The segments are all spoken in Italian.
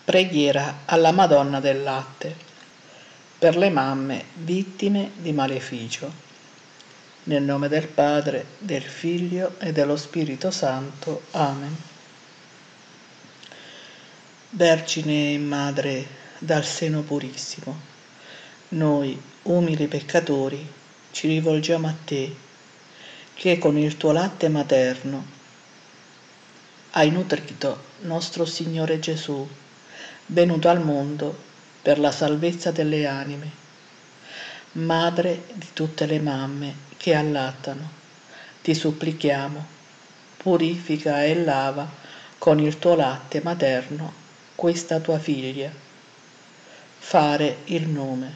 Preghiera alla Madonna del Latte per le mamme vittime di maleficio. Nel nome del Padre, del Figlio e dello Spirito Santo. Amen. Vergine e Madre dal seno purissimo, noi, umili peccatori, ci rivolgiamo a te, che con il tuo latte materno hai nutrito nostro Signore Gesù, venuto al mondo per la salvezza delle anime. Madre di tutte le mamme che allattano, ti supplichiamo, purifica e lava con il tuo latte materno questa tua figlia. Fare il nome.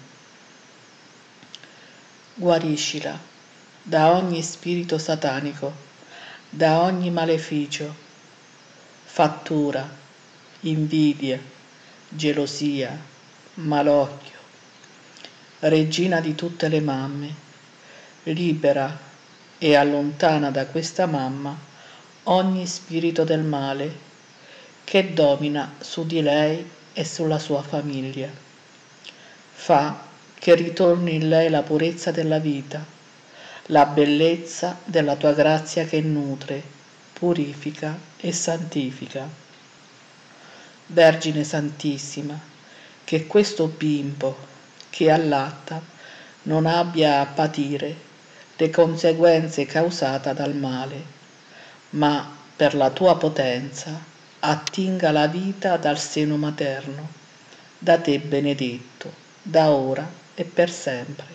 Guariscila da ogni spirito satanico, da ogni maleficio, fattura, invidia, gelosia, malocchio. Regina di tutte le mamme, libera e allontana da questa mamma ogni spirito del male che domina su di lei e sulla sua famiglia. Fa che ritorni in lei la purezza della vita, la bellezza della tua grazia che nutre, purifica e santifica. Vergine Santissima, che questo bimbo che allatta non abbia a patire le conseguenze causate dal male, ma per la tua potenza attinga la vita dal seno materno, da te benedetto, da ora e per sempre.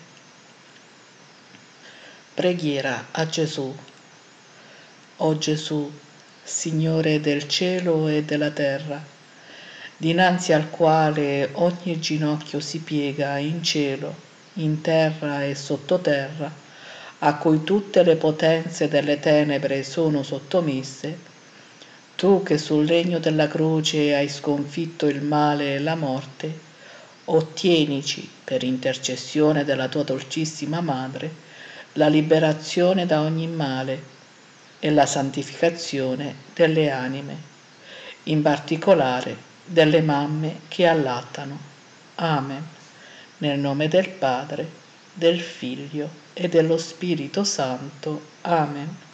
Preghiera a Gesù. O Gesù, Signore del cielo e della terra, dinanzi al quale ogni ginocchio si piega in cielo, in terra e sottoterra, a cui tutte le potenze delle tenebre sono sottomesse, tu che sul legno della croce hai sconfitto il male e la morte, ottienici, per intercessione della tua dolcissima Madre, la liberazione da ogni male e la santificazione delle anime, in particolare delle mamme che allattano. Amen. Nel nome del Padre, del Figlio e dello Spirito Santo. Amen.